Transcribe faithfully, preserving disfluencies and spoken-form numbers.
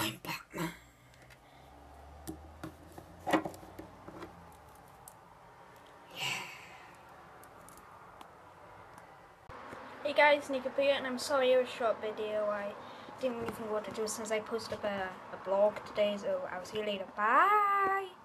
I'm back now. Hey guys, Nico here, and I'm sorry it was a short video. I didn't really think what to do since I posted up a, a blog today, so I'll see you later. Bye!